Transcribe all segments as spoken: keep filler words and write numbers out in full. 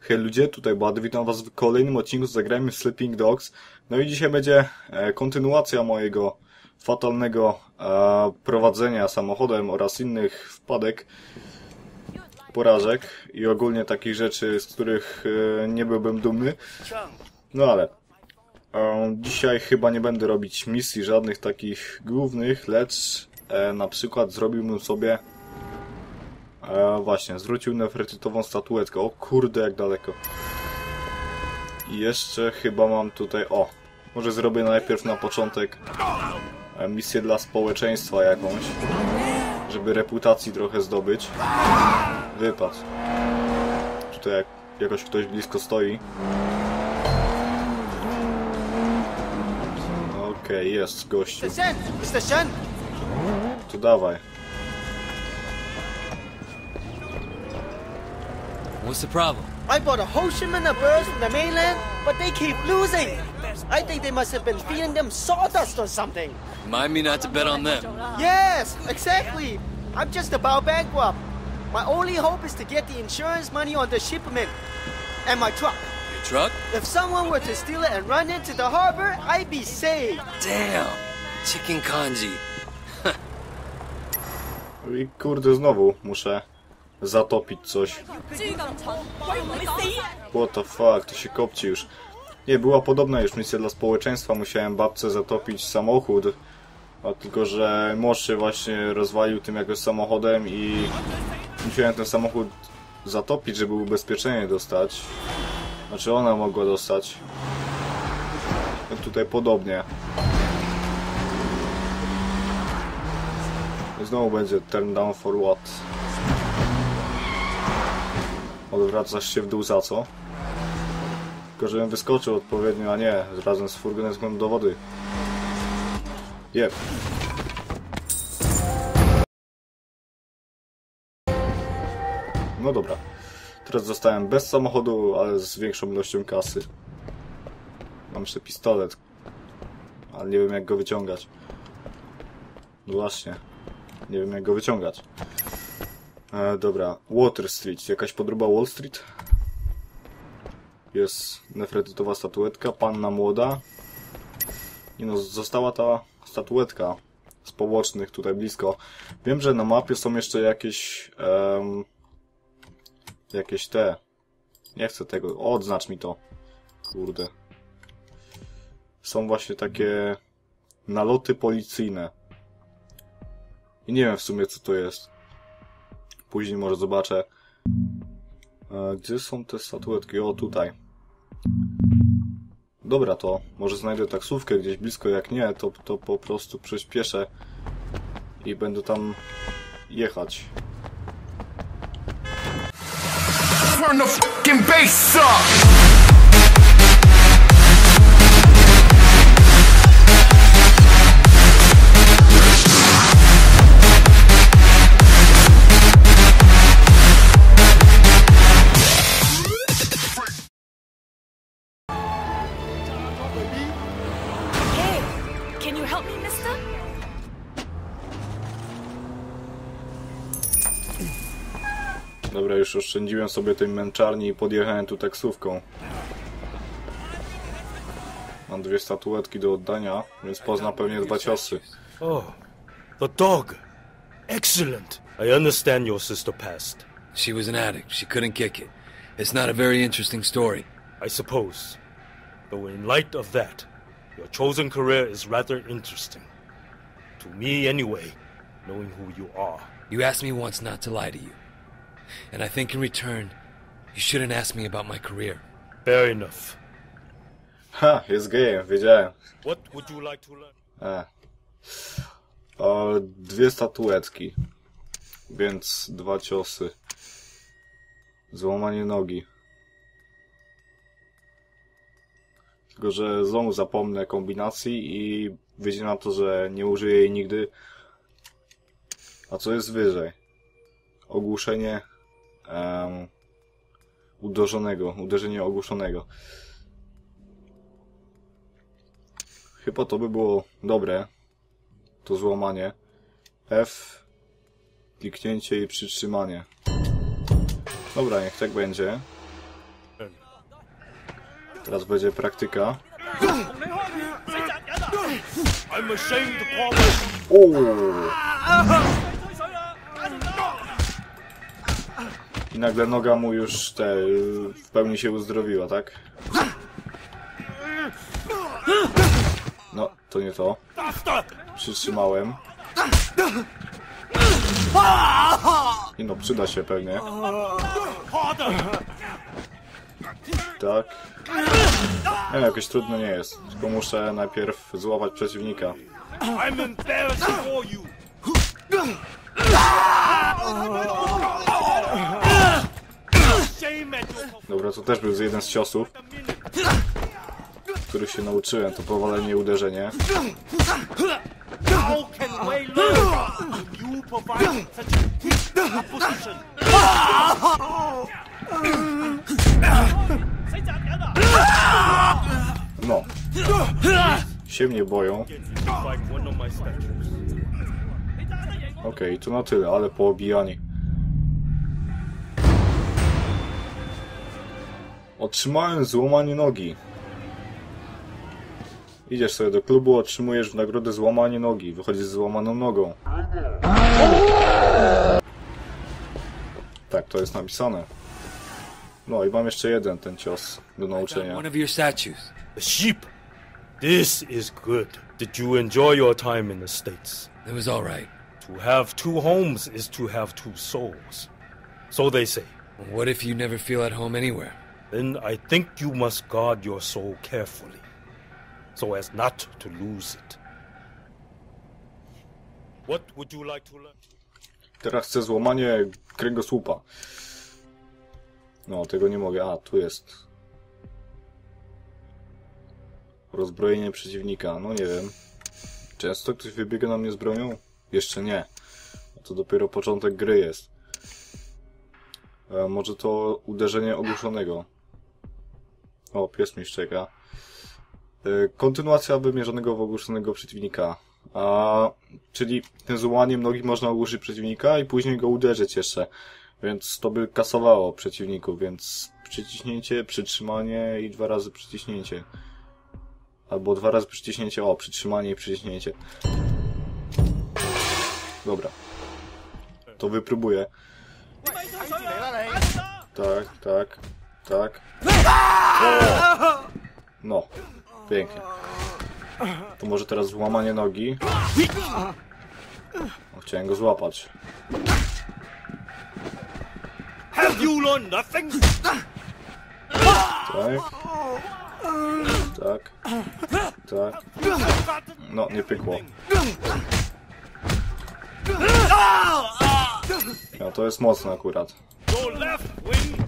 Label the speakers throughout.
Speaker 1: Hej ludzie, tutaj Bady, witam was w kolejnym odcinku z Zagrajmy w Sleeping Dogs. No i dzisiaj będzie e, kontynuacja mojego fatalnego e, prowadzenia samochodem oraz innych wpadek, porażek i ogólnie takich rzeczy, z których e, nie byłbym dumny. No ale e, dzisiaj chyba nie będę robić misji żadnych takich głównych, lecz e, na przykład zrobiłbym sobie E, właśnie, zwrócił nefrytytową statuetkę. O kurde, jak daleko. I jeszcze chyba mam tutaj... O, może zrobię najpierw na początek e, misję dla społeczeństwa jakąś, żeby reputacji trochę zdobyć. Wypad. Tutaj jak, jakoś ktoś blisko stoi. Okej, okay, jest gościu. To dawaj.
Speaker 2: What's the problem?
Speaker 3: I bought a whole shipment of birds from the mainland, but they keep losing. I think they must have been feeding them sawdust or something.
Speaker 2: Remind me not to bet on them.
Speaker 3: Yes, exactly. I'm just about bankrupt. My only hope is to get the insurance money on the shipment and my truck.
Speaker 2: Your truck?
Speaker 3: If someone were to steal it and run into the harbor, I'd be saved.
Speaker 2: Damn! Chicken kanji.
Speaker 1: I kurde, znowu muszę zatopić coś. What the fuck, to się kopci już. Nie, była podobna już misja dla społeczeństwa, musiałem babce zatopić samochód. A tylko, że mąż się właśnie rozwalił tym jakoś samochodem i musiałem ten samochód zatopić, żeby ubezpieczenie dostać. Znaczy ona mogła dostać. No tutaj podobnie. Znowu będzie turn down for what? Odwracasz się w dół za co? Tylko żebym wyskoczył odpowiednio, a nie razem z furgonetką do wody. Jep. No dobra. Teraz zostałem bez samochodu, ale z większą ilością kasy. Mam jeszcze pistolet. Ale nie wiem jak go wyciągać. No właśnie. Nie wiem jak go wyciągać. E, dobra, Water Street. Jakaś podróba Wall Street? Jest nefrytytowa statuetka, panna młoda. I no, została ta statuetka z pobocznych tutaj blisko. Wiem, że na mapie są jeszcze jakieś... Um, jakieś te... Nie chcę tego, odznacz mi to. Kurde. Są właśnie takie naloty policyjne. I nie wiem w sumie co to jest. Później może zobaczę. E, gdzie są te statuetki? O, tutaj. Dobra, to może znajdę taksówkę gdzieś blisko. Jak nie, to, to po prostu przyspieszę i będę tam jechać.
Speaker 4: Turn the fucking bass up!
Speaker 1: Dobra, już oszczędziłem sobie tej męczarni i podjechałem tu taksówką. Mam dwie statuetki do oddania, więc pozna pewnie dwa ciosy.
Speaker 5: Oh, the dog. Excellent. I understand your sister passed.
Speaker 2: She was an addict. She couldn't kick it. It's not a very interesting story.
Speaker 5: I suppose. Though in light of that, your chosen career is rather interesting. To me anyway, knowing who you are.
Speaker 2: You asked me once not to lie to you. And I think in return, you shouldn't ask me about my career.
Speaker 5: Fair enough.
Speaker 1: Ha, jest gejem, wiedziałem.
Speaker 5: What would you like to learn?
Speaker 1: E. O, dwie statuetki. Więc dwa ciosy. Złamanie nogi. Tylko, że znowu zapomnę kombinacji i wyjdzie na to, że nie użyję jej nigdy. A co jest wyżej? Ogłuszenie um, uderzonego, uderzenie ogłuszonego. Chyba to by było dobre, to złamanie. F, kliknięcie i przytrzymanie. Dobra, niech tak będzie. Teraz będzie praktyka.
Speaker 5: I'm ashamed to promise.
Speaker 1: Uuu. I nagle noga mu już te, w pełni się uzdrowiła, tak? No, to nie to. Przytrzymałem. I no, przyda się pewnie. Tak. Nie, jakoś trudno nie jest. Tylko muszę najpierw złapać przeciwnika.
Speaker 5: I'm embarrassed for you.
Speaker 1: Dobra, to też był jeden z ciosów, których się nauczyłem. To powalenie i uderzenie.
Speaker 5: How can Wei learn if you provide such a position?
Speaker 1: No. Się mnie boją.
Speaker 5: Like one of my statues.
Speaker 1: Okej, okay, to na tyle, ale poobijani. Otrzymałem złamanie nogi. Idziesz sobie do klubu, otrzymujesz w nagrodę złamanie nogi. Wychodzisz z złamaną nogą. Tak, to jest napisane. No i mam jeszcze jeden ten cios do nauczenia.
Speaker 2: One of your statues.
Speaker 5: The sheep. This is good. Did you enjoy your time in the States?
Speaker 2: It was all right.
Speaker 5: To have two homes is to have two souls. So they say.
Speaker 2: What if you never feel at home anywhere?
Speaker 5: Then I think you must guard your soul carefully, so as not to lose it. What would you like to learn?
Speaker 1: Teraz chcę złamanie kręgosłupa. No, tego nie mogę. A, tu jest. Rozbrojenie przeciwnika. No nie wiem. Często ktoś wybiega na mnie z bronią? Jeszcze nie. To dopiero początek gry jest. E, może to uderzenie ogłuszonego. O, pies mi szczeka. E, kontynuacja wymierzonego w ogłuszonego przeciwnika. A, czyli tym złamaniem nogi można ogłuszyć przeciwnika i później go uderzyć jeszcze. Więc to by kasowało przeciwników, więc przyciśnięcie, przytrzymanie i dwa razy przyciśnięcie. Albo dwa razy przyciśnięcie, o, przytrzymanie i przyciśnięcie. Dobra. To wypróbuję. Tak, tak, tak. O! No, pięknie. To może teraz złamanie nogi. O, chciałem go złapać.
Speaker 5: Have you learned nothing?
Speaker 1: Tak. Tak. Tak. No, nie pykło. No, to jest mocne akurat.
Speaker 5: Your left wing.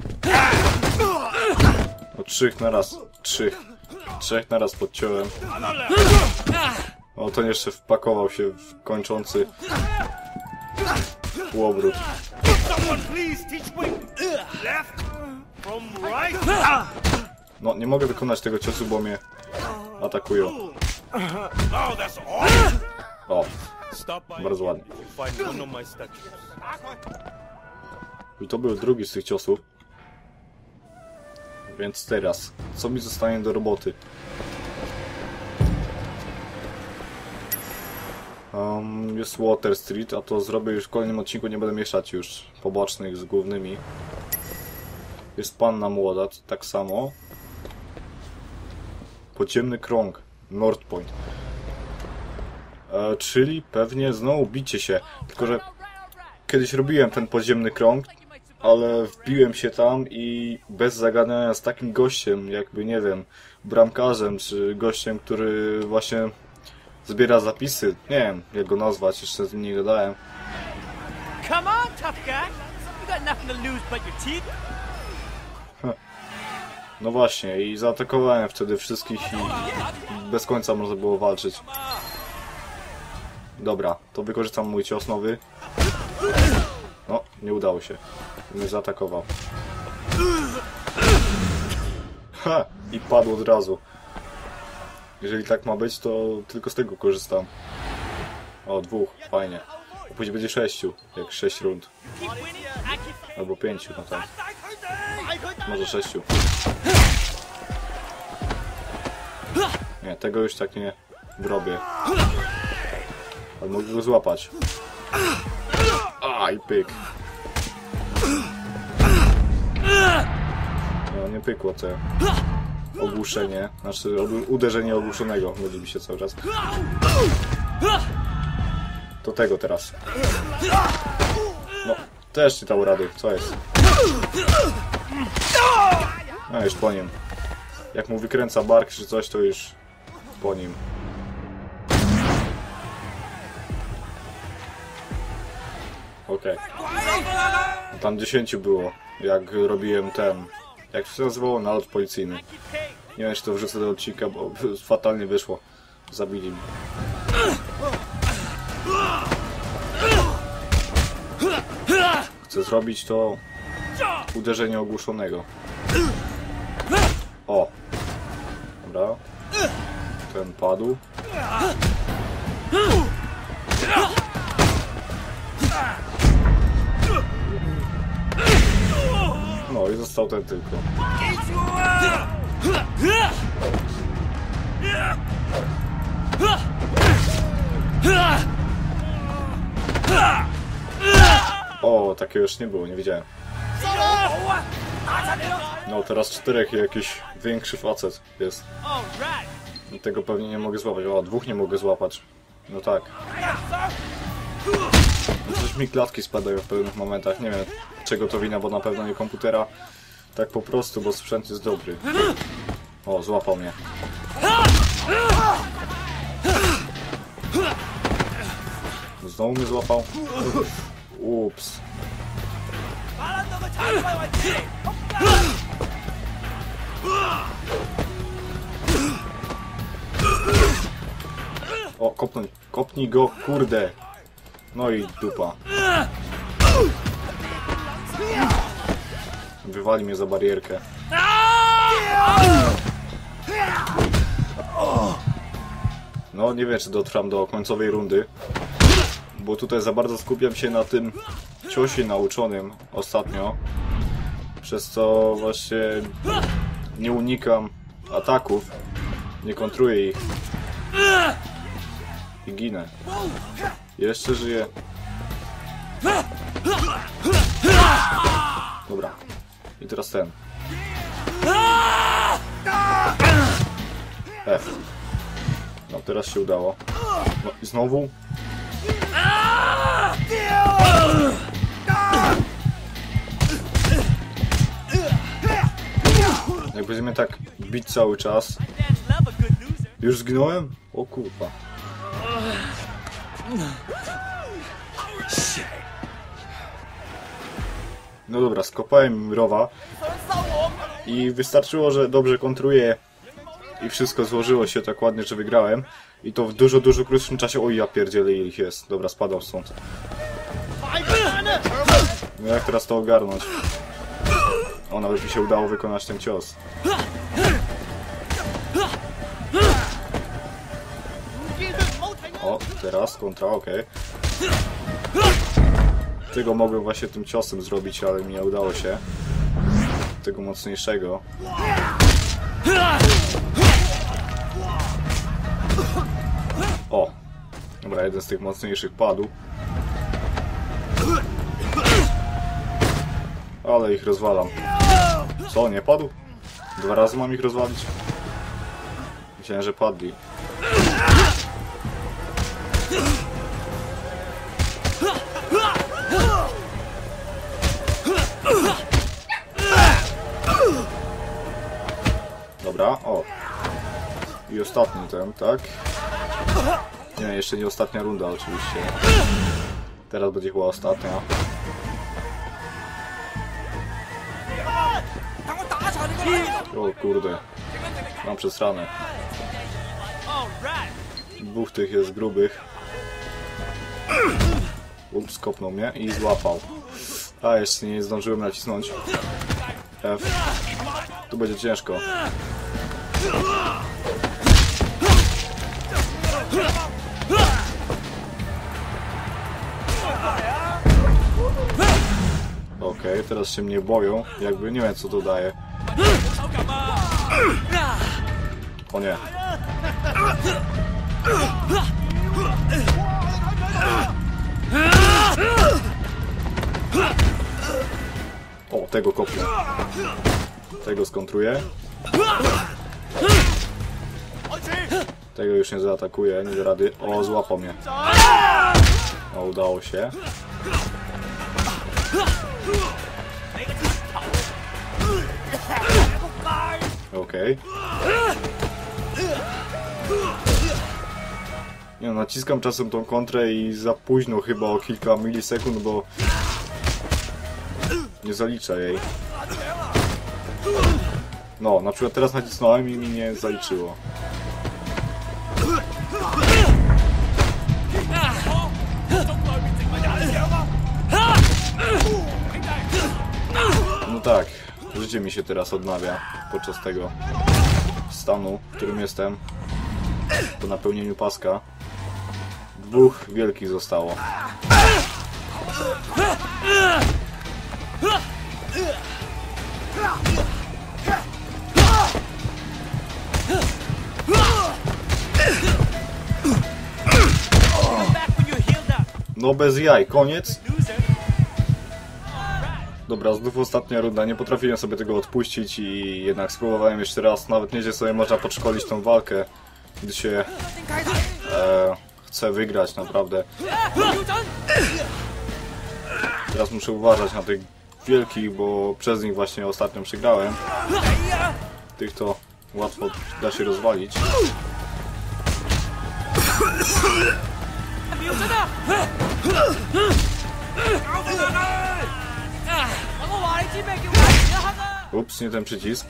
Speaker 1: No, trzech na raz. Trzech. Trzech na raz podciąłem. O, ten jeszcze wpakował się w kończący półobrót.
Speaker 5: Someone please teach me. Left from right.
Speaker 1: No, nie mogę wykonać tego ciosu, bo mnie atakują.
Speaker 5: Now that's all.
Speaker 1: O,
Speaker 5: Stop by
Speaker 1: bardzo ładnie.
Speaker 5: to find one of my statues.
Speaker 1: I to był drugi z tych ciosów. Więc teraz, co mi zostanie do roboty? Um, jest Water Street, a to zrobię już w kolejnym odcinku, nie będę mieszać już pobocznych z głównymi. Jest Panna Młoda, tak samo. Podziemny krąg, North Point. E, czyli pewnie znowu bicie się, tylko że kiedyś robiłem ten podziemny krąg, ale wbiłem się tam i bez zagadania z takim gościem, jakby nie wiem, bramkarzem, czy gościem, który właśnie zbiera zapisy. Nie wiem, jak go nazwać, jeszcze z nim nie gadałem.
Speaker 3: Come on, tough guy. You got nothing to lose but your teeth.
Speaker 1: No właśnie, i zaatakowałem wtedy wszystkich i bez końca można było walczyć. Dobra, to wykorzystam mój cios nowy. No, nie udało się. Mnie zaatakował. Ha! I padł od razu. Jeżeli tak ma być, to tylko z tego korzystam. O, dwóch, fajnie. Później będzie sześciu, jak sześć rund. Albo pięciu, no tak. Może sześciu. Nie, tego już tak nie zrobię. Ale mogę go złapać. A, i pyk. No, nie pykło to. Ogłuszenie. Znaczy, uderzenie ogłuszonego. Będzie mi się cały czas. To tego teraz. No, też nie dało rady. Co jest? No, już po nim. Jak mu wykręca bark czy coś, to już po nim. Okej. Okay. Tam dziesięciu było, jak robiłem ten... Jak to się nazywało? Nalot policyjny. Nie wiem, czy to wrzucę do odcinka, bo fatalnie wyszło. Zabili mnie. Chcę zrobić to... uderzenie ogłuszonego. O! Dobra. Ten padł. No i został ten tylko. O, takiego już nie było, nie widziałem. No teraz czterech i jakiś większy facet jest. Tego pewnie nie mogę złapać. O, dwóch nie mogę złapać. No tak. Coś mi klatki spadają w pewnych momentach. Nie wiem, czego to wina, bo na pewno nie komputera. Tak po prostu, bo sprzęt jest dobry. O, złapał mnie. Znowu mnie złapał. Ups. O, kopnij, kopnij go, kurde. No i dupa. Wywali mnie za barierkę. No, nie wiem, czy dotrwam do końcowej rundy. Bo tutaj za bardzo skupiam się na tym ciosie nauczonym ostatnio. Przez co właśnie nie unikam ataków. Nie kontruję ich. I ginę. Jeszcze żyję. Dobra. I teraz ten. F. No teraz się udało. No i znowu. Jak będziemy tak bić cały czas. Już zginąłem? O kurwa. No dobra, skopałem rowa. I wystarczyło, że dobrze kontruję. I wszystko złożyło się tak ładnie, że wygrałem. I to w dużo, dużo krótszym czasie. Oj, ja pierdzielę, ile ich jest. Dobra, spadał stąd. No jak teraz to ogarnąć? O, nawet mi się udało wykonać ten cios. O, teraz kontra, okej. Okay. Tego mogłem właśnie tym ciosem zrobić, ale mi nie udało się. Tego mocniejszego. O! Dobra, jeden z tych mocniejszych padł. Ale ich rozwalam. Co, nie padł? Dwa razy mam ich rozwalić? Myślałem, że padli. Dobra, o. I ostatni ten, tak? Nie, jeszcze nie ostatnia runda oczywiście. Teraz będzie chyba ostatnia. O kurde. Mam przesranę. Dwóch tych jest grubych. Ups, kopnął mnie i złapał. A, jeszcze nie zdążyłem nacisnąć F. Tu będzie ciężko. Okej, okay, teraz się mnie boją. Jakby nie wiem, co to daje. O nie. O, tego kopię. Tego skontruję. Tego już nie zaatakuje, nie da rady. O, złapał mnie. O, udało się. Okej. Nie no, naciskam czasem tą kontrę i za późno chyba o kilka milisekund, bo nie zalicza jej. No, na przykład teraz nacisnąłem i mi nie zaliczyło. No tak, życie mi się teraz odnawia podczas tego stanu, w którym jestem. Po napełnieniu paska. Dwóch wielkich zostało. No bez jaj, koniec. Dobra, znów ostatnia runda, nie potrafiłem sobie tego odpuścić i jednak spróbowałem jeszcze raz. Nawet nieźle sobie można podszkolić tą walkę, gdy się e, chce wygrać naprawdę. Teraz muszę uważać na tych wielkich, bo przez nich właśnie ostatnio przegrałem. Tych to łatwo da się rozwalić. Ups, nie ten przycisk.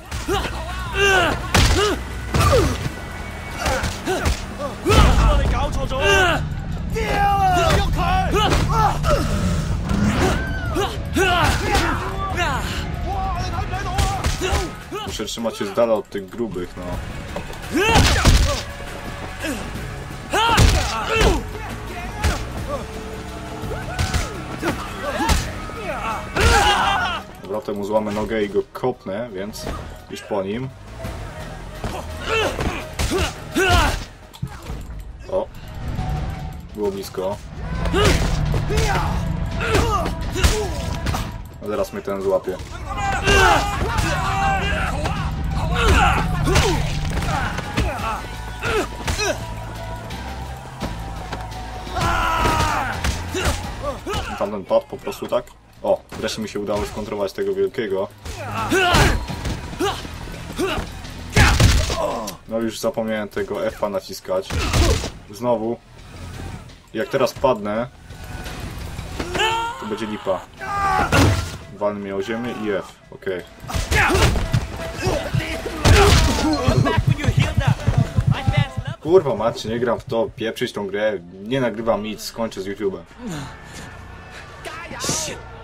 Speaker 1: Muszę trzymać się z dala od tych grubych, no. Dobra, temu złamę nogę i go kopnę, więc już po nim. O! Było blisko. A zaraz mnie ten złapie. Tamten padł po prostu tak. O, wreszcie mi się udało skontrować tego wielkiego. No już zapomniałem tego F a naciskać. Znowu. Jak teraz padnę, to będzie lipa. Walny mnie o ziemię i F. Okej. Kurwa macie, nie gram w to, pieprzyć tą grę, nie nagrywam nic, skończę z YouTube'em.